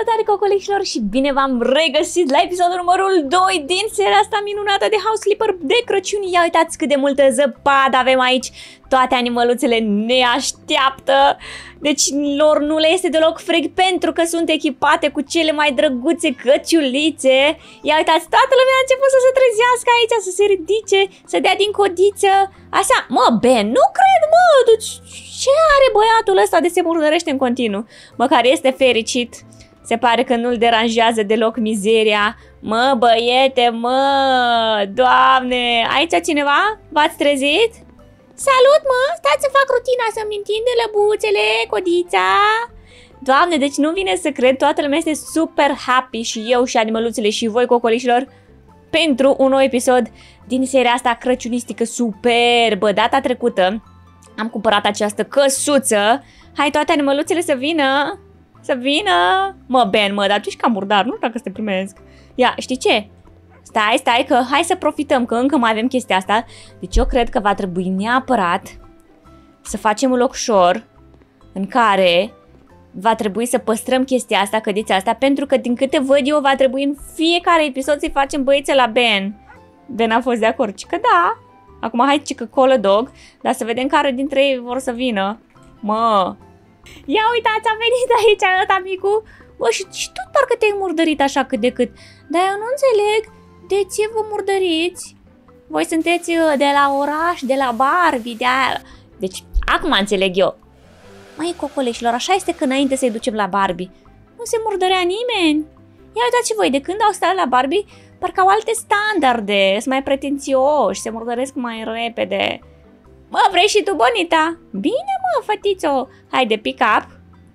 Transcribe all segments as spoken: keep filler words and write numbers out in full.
Salutare cocolicilor și bine v-am regăsit la episodul numărul doi din seria asta minunată de House Flipper de Crăciun. Ia uitați cât de multă zăpadă avem aici. Toate animăluțele ne așteaptă. Deci lor nu le este deloc frig pentru că sunt echipate cu cele mai drăguțe căciulițe. Ia uitați, toată lumea a început să se trezească aici, să se ridice, să dea din codiță. Așa, mă, Ben, nu cred, mă, deci ce are băiatul ăsta de se murdărește în continuu? Măcar este fericit. Se pare că nu-l deranjează deloc mizeria. Mă, băiete, mă, Doamne, aici cineva? V-ați trezit? Salut, mă, stați să fac rutina, să-mi întinde lăbuțele, codița. Doamne, deci nu vine să cred, toată lumea este super happy și eu și animăluțele și voi, cocolișilor, pentru un nou episod din seria asta crăciunistică superbă. Data trecută am cumpărat această căsuță. Hai toate animăluțele să vină. Să vină. Mă, Ben, mă, dar tu ești cam murdar, nu știu dacă să te primesc. Ia, știi ce? Stai, stai, că hai să profităm, că încă mai avem chestia asta. Deci eu cred că va trebui neapărat să facem un locșor în care va trebui să păstrăm chestia asta, cădița asta, pentru că din câte văd eu va trebui în fiecare episod să-i facem băiețe la Ben. Ben a fost de acord, ci că da. Acum hai, ci că colă dog, dar să vedem care dintre ei vor să vină. Mă. Ia uitați, a venit aici ăsta micu. Bă, și, și tot parcă te-ai murdărit așa cât de cât. Dar eu nu înțeleg de ce vă murdăriți. Voi sunteți de la oraș, de la Barbie, de aia. Deci, acum înțeleg eu. Măi, cocoleșilor, așa este că înainte să-i ducem la Barbie nu se murdărea nimeni. Ia uitați și voi, de când au stat la Barbie, parcă au alte standarde, sunt mai pretențioși, se murdăresc mai repede. Mă, vrei și tu, Bonita? Bine, mă, fătițo. Haide, pick up.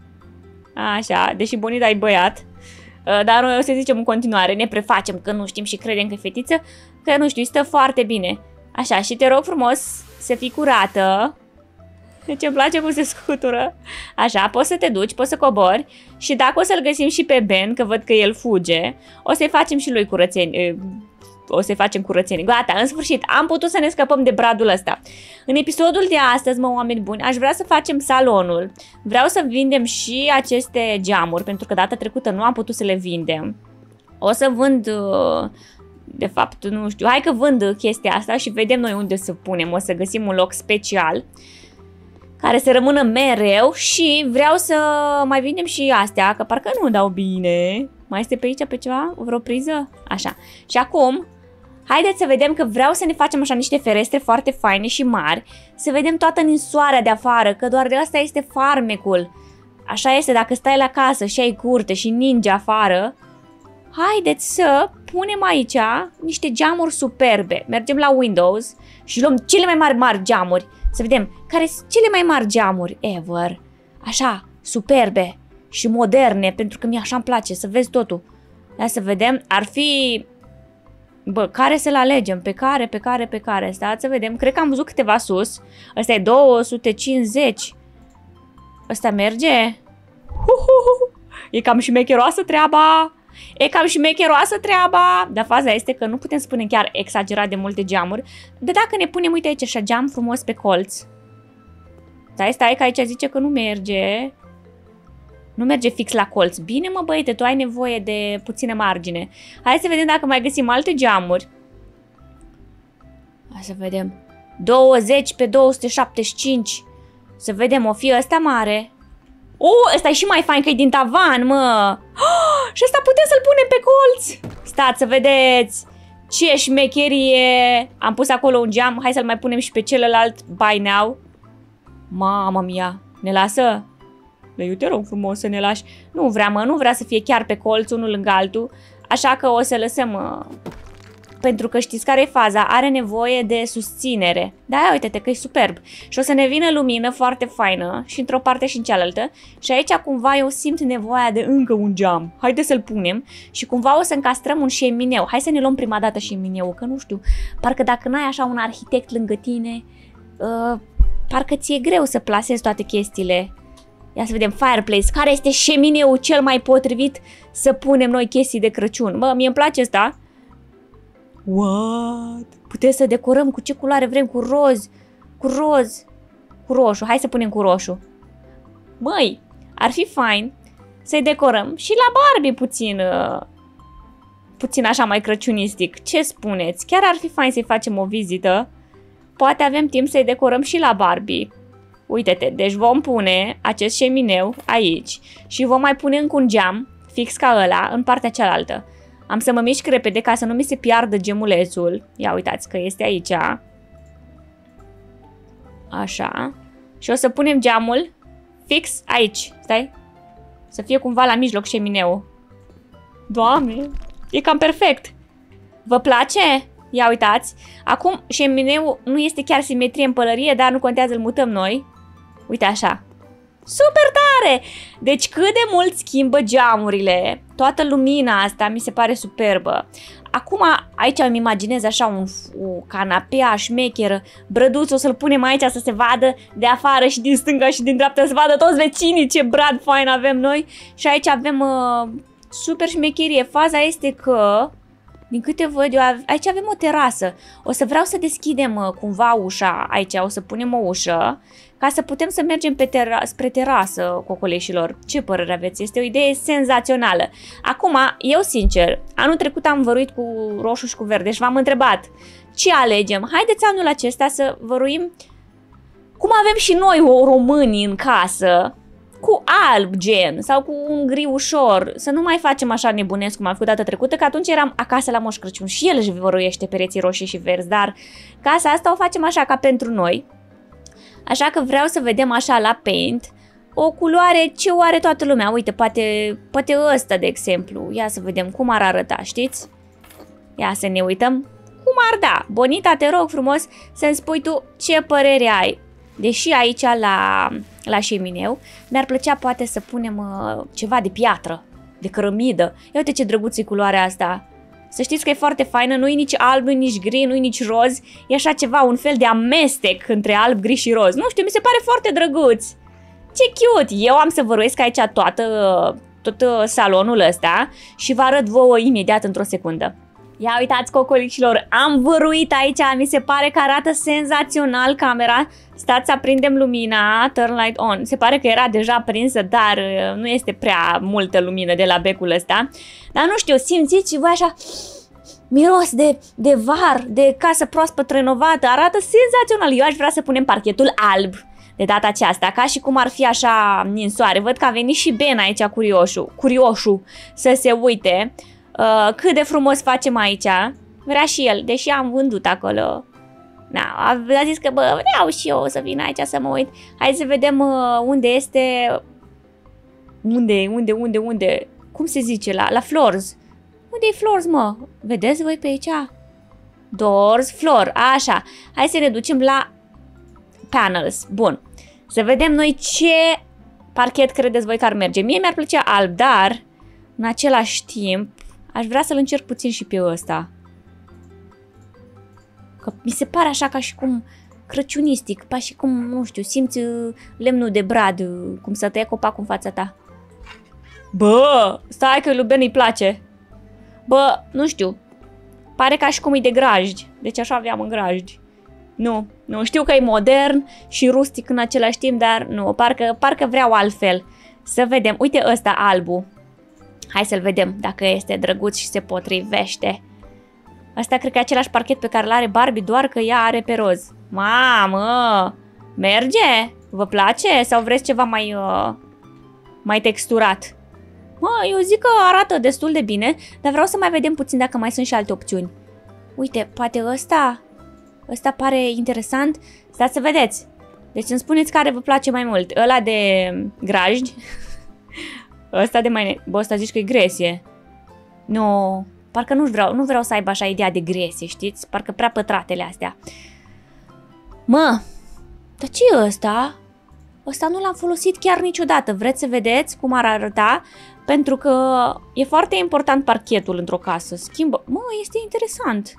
Așa, deși Bonita e băiat. Dar noi o să zicem în continuare, ne prefacem că nu știm și credem că e fetiță, că nu știu, stă foarte bine. Așa, și te rog frumos să fii curată. Deci îmi place cum se scutură. Așa, poți să te duci, poți să cobori. Și dacă o să-l găsim și pe Ben, că văd că el fuge, o să-i facem și lui curățenie. O să-i facem curățenie. Gata, în sfârșit, am putut să ne scăpăm de bradul ăsta. În episodul de astăzi, mă, oameni buni, aș vrea să facem salonul. Vreau să vindem și aceste geamuri, pentru că data trecută nu am putut să le vindem. O să vând, de fapt, nu știu, hai că vând chestia asta și vedem noi unde să punem. O să găsim un loc special care să rămână mereu și vreau să mai vindem și astea, că parcă nu dau bine. Mai este pe aici pe ceva? Vreo priză? Așa. Și acum, haideți să vedem că vreau să ne facem așa niște ferestre foarte faine și mari, să vedem toată ninsoarea de afară, că doar de asta este farmecul. Așa este, dacă stai la casă și ai curte și ninge afară, haideți să punem aici niște geamuri superbe. Mergem la Windows și luăm cele mai mari mari geamuri. Să vedem care sunt cele mai mari geamuri ever. Așa, superbe și moderne, pentru că mie așa îmi place să vezi totul. Ia să vedem, ar fi... Bă, care să-l alegem? Pe care, pe care, pe care? Stați să vedem, cred că am văzut câteva sus. Ăsta e două sute cincizeci. Ăsta merge? Uhuhu. E cam șmecheroasă treaba. E cam șmecheroasă treaba. Dar faza este că nu putem spune chiar exagerat de multe geamuri. Dar dacă ne punem, uite aici, așa, geam frumos pe colț. Stai, stai, că aici zice că nu merge. Nu merge fix la colț. Bine, mă, băiete, tu ai nevoie de puțină margine. Hai să vedem dacă mai găsim alte geamuri. Hai să vedem. douăzeci pe două sute șaptezeci și cinci. Să vedem, o fi ăsta mare. Oh, ăsta e și mai fain că e din tavan, mă. Oh, și ăsta putem să-l punem pe colț. Stați să vedeți. Ce șmecherie. Am pus acolo un geam. Hai să-l mai punem și pe celălalt. Buy now. Mamă mia. Ne lasă? Eu te rog frumos să ne lași. Nu vrea, mă, nu vrea să fie chiar pe colț, unul lângă altul. Așa că o să lăsăm... Uh, pentru că știți care e faza? Are nevoie de susținere. Da, uite-te că e superb. Și o să ne vină lumină foarte faină și într-o parte și în cealaltă. Și aici cumva eu simt nevoia de încă un geam. Haide să-l punem. Și cumva o să încastrăm un șemineu. Hai să ne luăm prima dată șemineu, că nu știu. Parcă dacă n-ai așa un arhitect lângă tine, uh, parcă ți-e greu să plasezi toate chestiile. Ia să vedem, fireplace. Care este șemineul cel mai potrivit să punem noi chestii de Crăciun? Bă, mie îmi place asta. What? Putem să decorăm cu ce culoare vrem, cu roz, cu roz, cu roșu. Hai să punem cu roșu. Măi, ar fi fain să-i decorăm și la Barbie puțin, uh, puțin așa mai crăciunistic. Ce spuneți? Chiar ar fi fain să-i facem o vizită. Poate avem timp să-i decorăm și la Barbie. Uite-te, deci vom pune acest șemineu aici și vom mai pune încă un geam, fix ca ăla, în partea cealaltă. Am să mă mișc repede ca să nu mi se piardă gemulețul. Ia uitați că este aici. Așa. Și o să punem geamul fix aici. Stai. Să fie cumva la mijloc șemineul. Doamne, e cam perfect. Vă place? Ia uitați. Acum șemineul nu este chiar simetrie în pălărie, dar nu contează, îl mutăm noi. Uite așa. Super tare! Deci cât de mult schimbă geamurile. Toată lumina asta mi se pare superbă. Acum aici îmi imaginez așa un, o canapea șmecheră. Brăduț o să-l punem aici să se vadă de afară și din stânga și din dreapta, să vadă toți vecinii ce brad fain avem noi. Și aici avem uh, super șmecherie. Faza este că, din câte văd eu, aici avem o terasă. O să vreau să deschidem uh, cumva ușa aici, o să punem o ușă ca să putem să mergem pe tera spre terasă, cocoleșilor. Ce părere aveți? Este o idee senzațională. Acum, eu sincer, anul trecut am văruit cu roșu și cu verde și v-am întrebat ce alegem. Haideți anul acesta să văruim cum avem și noi o românii în casă, cu alb gen sau cu un gri ușor, să nu mai facem așa nebunesc cum am făcut data trecută, că atunci eram acasă la Moș Crăciun și el își văruiește pereții roșii și verzi, dar casa asta o facem așa ca pentru noi. Așa că vreau să vedem așa la Paint o culoare ce o are toată lumea. Uite, poate, poate ăsta, de exemplu. Ia să vedem cum ar arăta, știți? Ia să ne uităm cum ar da. Bonita, te rog frumos să-mi spui tu ce părere ai. Deși aici la, la șemineu mi-ar plăcea poate să punem uh, ceva de piatră, de cărămidă. Ia uite ce drăguț e culoarea asta. Să știți că e foarte faină, nu e nici alb, nu e nici gri, nu e nici roz. E așa ceva, un fel de amestec între alb, gri și roz. Nu știu, mi se pare foarte drăguț. Ce cute! Eu am să văruiesc aici toată, tot salonul ăsta și vă arăt vouă imediat într-o secundă. Ia uitați, cocolicilor, am văruit aici, mi se pare că arată senzațional camera. Stați să aprindem lumina, turn light on. Se pare că era deja prinsă, dar nu este prea multă lumină de la becul ăsta. Dar nu știu, simțiți și voi așa miros de, de var, de casă proaspăt renovată, arată senzațional. Eu aș vrea să punem parchetul alb de data aceasta, ca și cum ar fi așa în soare. Văd că a venit și Ben aici, curioșul, curioșul să se uite. Uh, cât de frumos facem aici. Vrea și el, deși am vândut acolo. Na, a zis că bă, vreau și eu să vin aici să mă uit. Hai să vedem uh, unde este. Unde, unde, unde, unde? Cum se zice? La, la floors. Unde e floors, mă? Vedeți voi pe aici? Doors, floor, așa. Hai să ne ducem la panels. Bun. Să vedem noi ce parchet credeți voi că ar merge. Mie mi-ar plăcea alb, dar în același timp aș vrea să-l încerc puțin și pe ăsta. Că mi se pare așa ca și cum crăciunistic, ca și cum, nu știu, simți lemnul de brad, cum să tăie copacul în fața ta. Bă, stai că lui Ben îi place. Bă, nu știu, pare ca și cum e de grajdi, deci așa aveam în grajdi. Nu, nu, știu că e modern și rustic în același timp, dar nu, parcă, parcă vreau altfel. Să vedem, uite ăsta albul. Hai să-l vedem dacă este drăguț și se potrivește. Asta cred că e același parchet pe care l-are Barbie, doar că ea are pe roz. Mamă! Merge? Vă place? Sau vreți ceva mai, uh, mai texturat? Mă, eu zic că arată destul de bine, dar vreau să mai vedem puțin dacă mai sunt și alte opțiuni. Uite, poate ăsta? Ăsta pare interesant. Stați să vedeți. Deci îmi spuneți care vă place mai mult. Ăla de grajdi. Ăsta de mai... Bă, ăsta zici că e gresie. Nu, parcă nu vreau, nu vreau să aibă așa ideea de gresie, știți? Parcă prea pătratele astea. Mă, dar ce e ăsta? Ăsta nu l-am folosit chiar niciodată. Vreți să vedeți cum ar arăta? Pentru că e foarte important parchetul într-o casă. Schimbă... Mă, este interesant.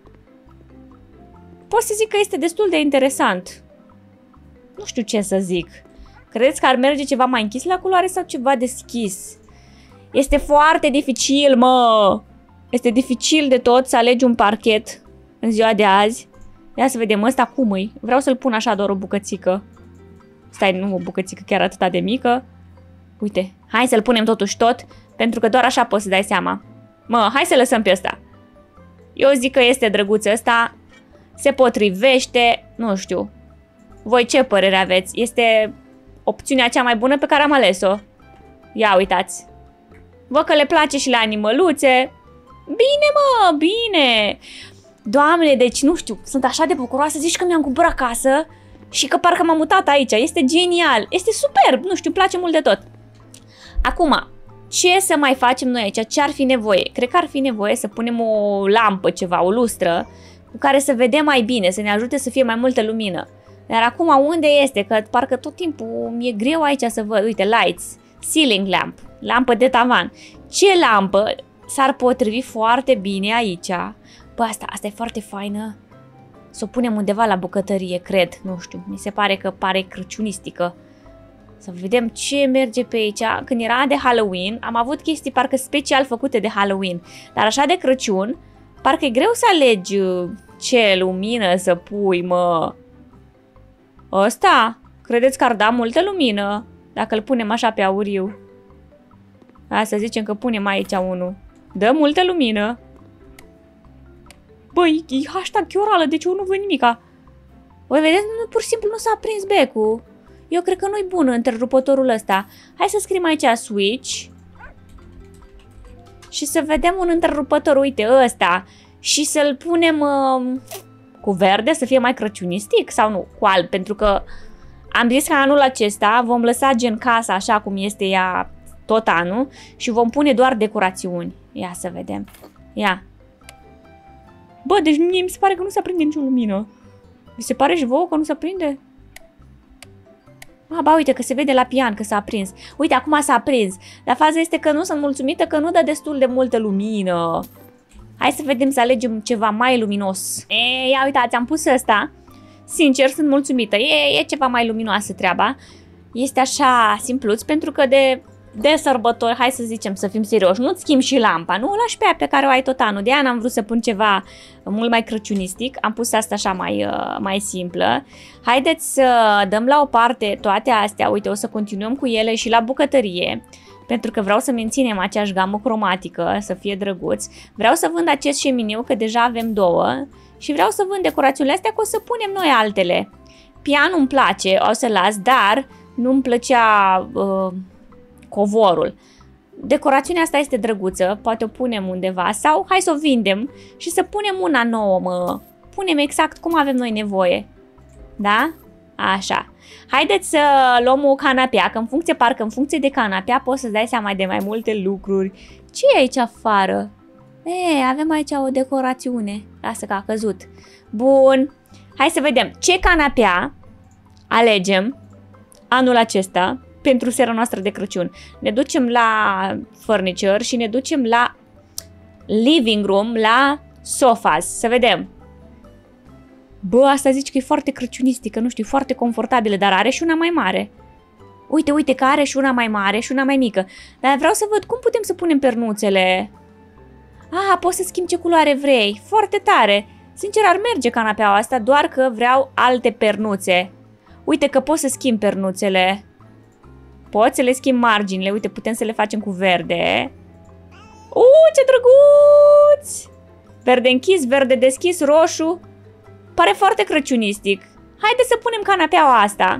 Pot să zic că este destul de interesant. Nu știu ce să zic. Credeți că ar merge ceva mai închis la culoare sau ceva deschis? Este foarte dificil, mă! Este dificil de tot să alegi un parchet în ziua de azi. Ia să vedem ăsta cum îi. Vreau să-l pun așa doar o bucățică. Stai, nu o bucățică chiar atâta de mică. Uite, hai să-l punem totuși tot, pentru că doar așa poți să dai seama. Mă, hai să lăsăm pe ăsta. Eu zic că este drăguț ăsta, se potrivește, nu știu. Voi ce părere aveți? Este opțiunea cea mai bună pe care am ales-o. Ia uitați. Văd că le place și la animăluțe. Bine, mă, bine. Doamne, deci nu știu, sunt așa de bucuroasă. Zici că mi-am cumpărat acasă și că parcă m-am mutat aici. Este genial, este superb, nu știu, îmi place mult de tot. Acum, ce să mai facem noi aici? Ce ar fi nevoie? Cred că ar fi nevoie să punem o lampă, ceva, o lustră, cu care să vedem mai bine, să ne ajute să fie mai multă lumină. Dar acum unde este? Că parcă tot timpul mi-e greu aici să văd. Uite, lights, ceiling lamp, lampă de tavan. Ce lampă s-ar potrivi foarte bine aici? Bă, asta, asta e foarte faină. Să o punem undeva la bucătărie, cred. Nu știu, mi se pare că pare crăciunistică. Să vedem ce merge pe aici. Când era de Halloween, am avut chestii parcă special făcute de Halloween. Dar așa de Crăciun, parcă e greu să alegi ce lumină să pui, mă. Ăsta? Credeți că ar da multă lumină dacă îl punem așa pe auriu? Hai să zicem că punem aici unul. Dă multă lumină. Băi, e hashtag chiorală, deci eu nu văd nimica. Voi vedeți, nu, pur și simplu nu s-a aprins becul. Eu cred că nu-i bun întrerupătorul ăsta. Hai să scriem aici switch. Și să vedem un întrerupător, uite, ăsta. Și să-l punem uh, cu verde, să fie mai crăciunistic sau nu, cu alb. Pentru că am zis că anul acesta vom lăsa gen casa așa cum este ea tot anul și vom pune doar decorațiuni. Ia să vedem. Ia. Bă, deci mie mi se pare că nu se aprinde nicio lumină. Mi se pare și vouă că nu se aprinde? Ah, ba, uite că se vede la pian că s-a aprins. Uite, acum s-a aprins. Dar faza este că nu sunt mulțumită că nu dă destul de multă lumină. Hai să vedem să alegem ceva mai luminos. E, ia uitați, am pus ăsta. Sincer, sunt mulțumită. E, e ceva mai luminoasă treaba. Este așa simpluț pentru că de, de sărbători, hai să zicem, să fim serioși, nu-ți schimbi și lampa, nu o lași pe aia pe care o ai tot anul. De aia n-am vrut să pun ceva mult mai crăciunistic. Am pus asta așa mai, mai simplă. Haideți să dăm la o parte toate astea. Uite, o să continuăm cu ele și la bucătărie. Pentru că vreau să menținem aceeași gamă cromatică, să fie drăguț. Vreau să vând acest șemineu, că deja avem două. Și vreau să vând decorațiunile astea, că o să punem noi altele. Pianul îmi place, o să las, dar nu-mi plăcea uh, covorul. Decorațiunea asta este drăguță, poate o punem undeva sau hai să o vindem și să punem una nouă, mă. Punem exact cum avem noi nevoie. Da? Așa. Haideți să luăm o canapea, că în funcție, parcă în funcție de canapea poți să-ți dai seama de mai multe lucruri. Ce e aici afară? E, avem aici o decorațiune. Lasă că a căzut. Bun. Hai să vedem ce canapea alegem anul acesta pentru seara noastră de Crăciun. Ne ducem la furniture și ne ducem la living room, la sofas. Să vedem. Bă, asta zici că e foarte crăciunistică, nu știu, foarte confortabilă, dar are și una mai mare. Uite, uite că are și una mai mare și una mai mică. Dar vreau să văd cum putem să punem pernuțele. Ah, poți să schimbi ce culoare vrei. Foarte tare. Sincer, ar merge canapeaua asta, doar că vreau alte pernuțe. Uite că pot să schimb pernuțele. Pot să le schimb marginile. Uite, putem să le facem cu verde. Uuu, ce drăguț! Verde închis, verde deschis, roșu. Pare foarte crăciunistic. Haideți să punem canapeaua asta.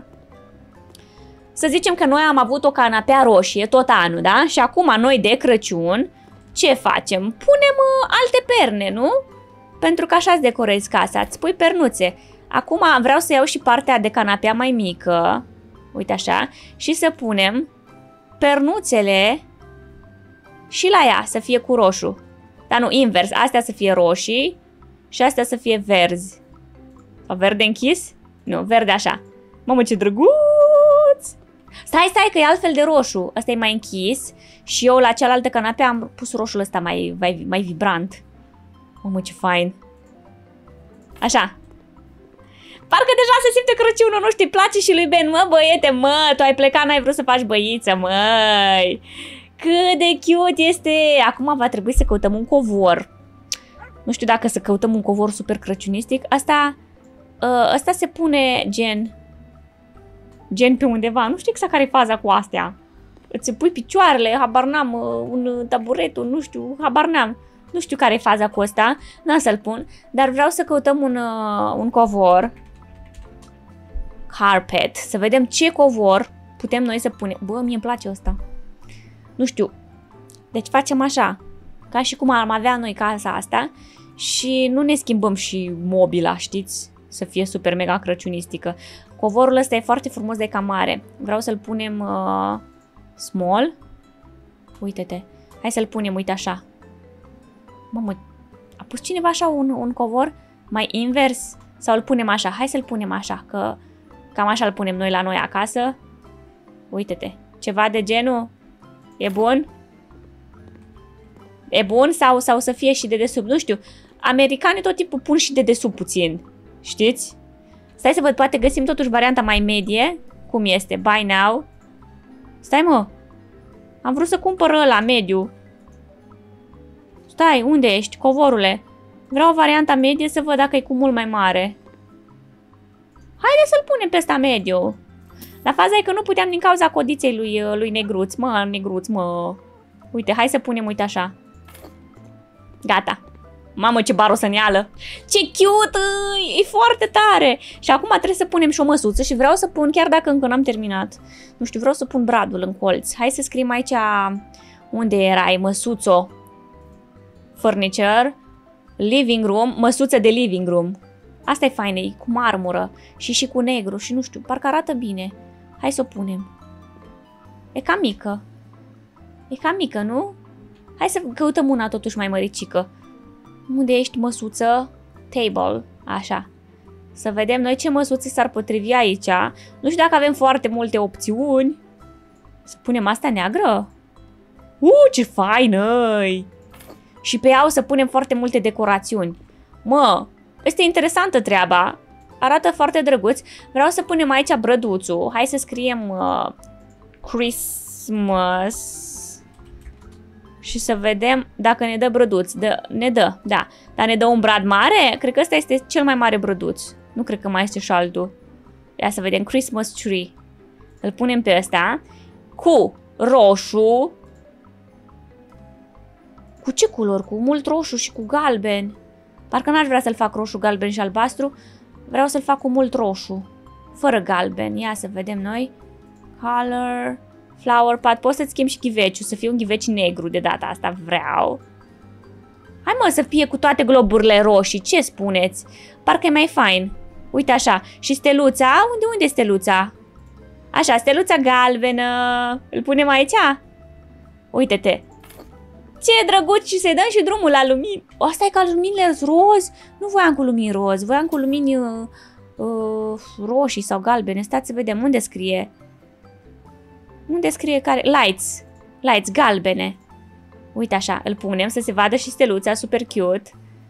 Să zicem că noi am avut o canapea roșie tot anul, da? Și acum noi de Crăciun, ce facem? Punem uh, alte perne, nu? Pentru că așa-ți decorezi casa, îți pui pernuțe. Acum vreau să iau și partea de canapea mai mică. Uite așa. Și să punem pernuțele și la ea să fie cu roșu. Dar nu, invers. Astea să fie roșii și astea să fie verzi. Sau verde închis? Nu, verde așa. Mamă, ce drăguț! Stai, stai, că e altfel de roșu. Ăsta e mai închis și eu la cealaltă canapea am pus roșul ăsta mai, mai, mai vibrant. Mamă, ce fain! Așa. Parcă deja se simte Crăciunul, nu știu, place și lui Ben. Mă, băiete, mă, tu ai plecat, n-ai vrut să faci băiță, măi! Cât de cute este! Acum va trebui să căutăm un covor. Nu știu dacă să căutăm un covor super crăciunistic. Asta, asta se pune gen... Gen pe undeva. Nu știu exact care e faza cu astea. îți pui picioarele, habar n-am, un taburetul, nu știu, habar n-am. Nu știu care e faza cu ăsta, n-am să-l pun, dar vreau să căutăm un, un covor. Carpet, să vedem ce covor putem noi să punem. Bă, mie îmi place ăsta. Nu știu. Deci facem așa, ca și cum am avea noi casa asta și nu ne schimbăm și mobila, știți? Să fie super mega crăciunistică. Covorul ăsta e foarte frumos de cam mare. Vreau să-l punem uh, small. Uite-te. Hai să-l punem, uite așa. Mamă, a pus cineva așa un, un covor mai invers? Sau îl punem așa? Hai să-l punem așa, că cam așa îl punem noi la noi acasă. Uite-te. Ceva de genul? E bun? E bun sau, sau să fie și de desubt? Nu știu. Americanii tot timpul pun și de desubt puțin. Știți? Stai să văd, poate găsim totuși varianta mai medie. Cum este? Buy now. Stai, mă. Am vrut să cumpăr ăla mediu. Stai, unde ești, covorule? Vreau varianta medie să văd dacă e cu mult mai mare. Haide să-l punem pe ăsta mediu. La faza e că nu puteam din cauza codiței lui, lui Negruț. Mă, Negruț, mă. Uite, hai să punem, uite așa. Gata. Mamă, ce barosăneală. Ce cute! E foarte tare! Și acum trebuie să punem și o măsuță și vreau să pun, chiar dacă încă n-am terminat. Nu știu, vreau să pun bradul în colț. Hai să scriem aici unde erai, măsuțo. Furniture. Living room. Măsuță de living room. Asta e faină, e cu marmură și și cu negru și nu știu, parcă arată bine. Hai să o punem. E cam mică. E cam mică, nu? Hai să căutăm una totuși mai măricică. Unde ești, măsuță? Table. Așa. Să vedem noi ce măsuțe s-ar potrivi aici. Nu știu dacă avem foarte multe opțiuni. Să punem asta neagră? Uh, ce faină-i! Și pe ea o să punem foarte multe decorațiuni. Mă, este interesantă treaba. Arată foarte drăguț. Vreau să punem aici brăduțul. Hai să scriem uh, Christmas. Și să vedem dacă ne dă brăduț. Dă, ne dă, da. Dar ne dă un brad mare? Cred că ăsta este cel mai mare brăduț. Nu cred că mai este și altul. Ia să vedem. Christmas tree. Îl punem pe ăsta. Cu roșu. Cu ce culori? Cu mult roșu și cu galben. Parcă n-aș vrea să-l fac roșu, galben și albastru. Vreau să-l fac cu mult roșu. Fără galben. Ia să vedem noi. Color. Flower pot. Poți să-ți schimbi și ghiveciul. Să fie un ghiveci negru de data asta. Vreau. Hai mă să fie cu toate globurile roșii. Ce spuneți? Parcă e mai fain. Uite așa. Și steluța? Unde, unde e steluța? Așa, steluța galbenă. Îl punem aici? Uite-te. Ce drăguț și să-i dăm și drumul la lumini. O, asta e ca luminile roz. Nu voiam cu lumini roz. Voiam cu lumini uh, uh, roșii sau galbene. Stați să vedem unde scrie. Unde scrie care? Lights. Lights, galbene. Uite așa, îl punem să se vadă și steluța, super cute.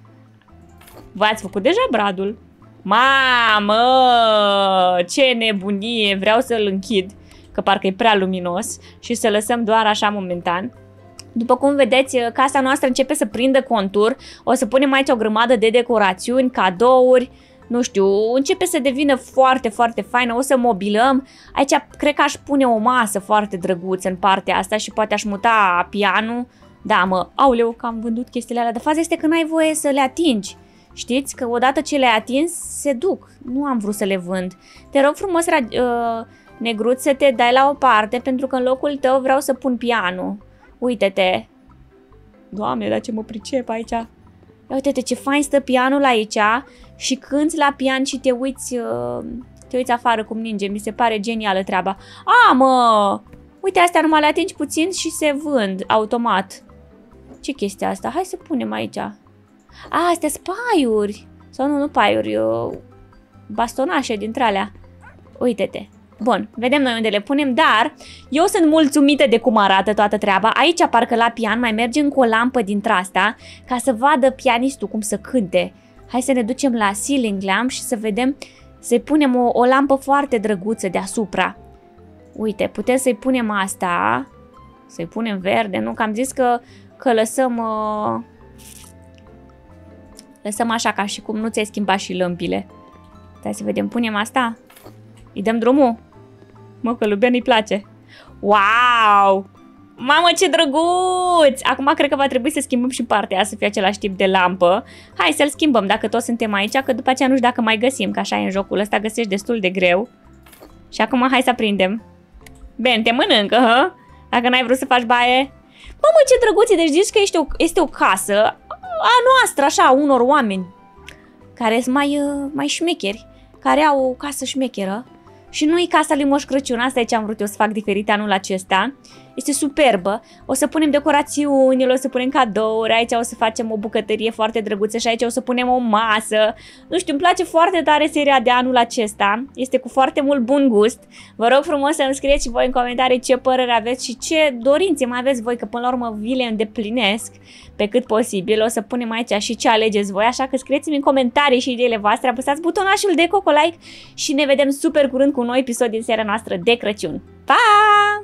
V-ați făcut deja bradul. Mamă, ce nebunie. Vreau să-l închid, că parcă e prea luminos. Și să lăsăm doar așa momentan. După cum vedeți, casa noastră începe să prindă contur. O să punem aici o grămadă de decorațiuni, cadouri. Nu știu, începe să devină foarte, foarte faină. O să mobilăm. Aici cred că aș pune o masă foarte drăguță în partea asta și poate aș muta pianul. Da, mă, auleu, că am vândut chestiile alea. Dar faza este că n-ai voie să le atingi. Știți? Că odată ce le-ai atins, se duc. Nu am vrut să le vând. Te rog frumos, uh, Negruț, să te dai la o parte, pentru că în locul tău vreau să pun pianul. Uite-te. Doamne, dar ce mă pricep aici. Ia uite-te, ce fain stă pianul aici și cânti la pian și te uiți, uh, te uiți afară cum ninge. Mi se pare genială treaba. A, mă! Uite, astea numai le atingi puțin și se vând automat. Ce chestia asta? Hai să punem aici. A, astea sunt paiuri. Sau nu, nu paiuri, uh, bastonașe dintre alea. Uite-te. Bun, vedem noi unde le punem, dar eu sunt mulțumită de cum arată toată treaba. Aici, parcă la pian, mai mergem cu o lampă dintre asta, ca să vadă pianistul cum să cânte. Hai să ne ducem la ceiling lamp și să vedem, să-i punem o, o lampă foarte drăguță deasupra. Uite, putem să-i punem asta, să-i punem verde, nu? Că am zis că, că lăsăm, uh, lăsăm așa, ca și cum nu ți-ai schimbat și lămpile. Hai să vedem, punem asta? Îi dăm drumul? Mă, că lui Ben îi place. Wow! Mamă, ce drăguț! Acum cred că va trebui să schimbăm și partea aia să fie același tip de lampă. Hai să-l schimbăm dacă toți suntem aici, că după aceea nu știu dacă mai găsim, că așa e în jocul ăsta, găsești destul de greu. Și acum hai să aprindem. Ben, te mănâncă, hă? Dacă n-ai vrut să faci baie. Mamă, ce drăguț! Deci zici că este o, este o casă a noastră, așa, a unor oameni care sunt mai, mai șmecheri, care au o casă șmecheră. Și nu e casa lui Moș Crăciun, asta e ce am vrut eu să fac diferit anul acesta. Este superbă. O să punem decorațiuni, o să punem cadouri, aici o să facem o bucătărie foarte drăguță și aici o să punem o masă. Nu știu, îmi place foarte tare seria de anul acesta. Este cu foarte mult bun gust. Vă rog frumos să îmi scrieți și voi în comentarii ce părere aveți și ce dorințe mai aveți voi, că până la urmă vi le îndeplinesc pe cât posibil. O să punem aici și ce alegeți voi, așa că scrieți-mi în comentarii și ideile voastre, apăsați butonașul de coco like și ne vedem super curând cu un nou episod din seria noastră de Crăciun. Pa!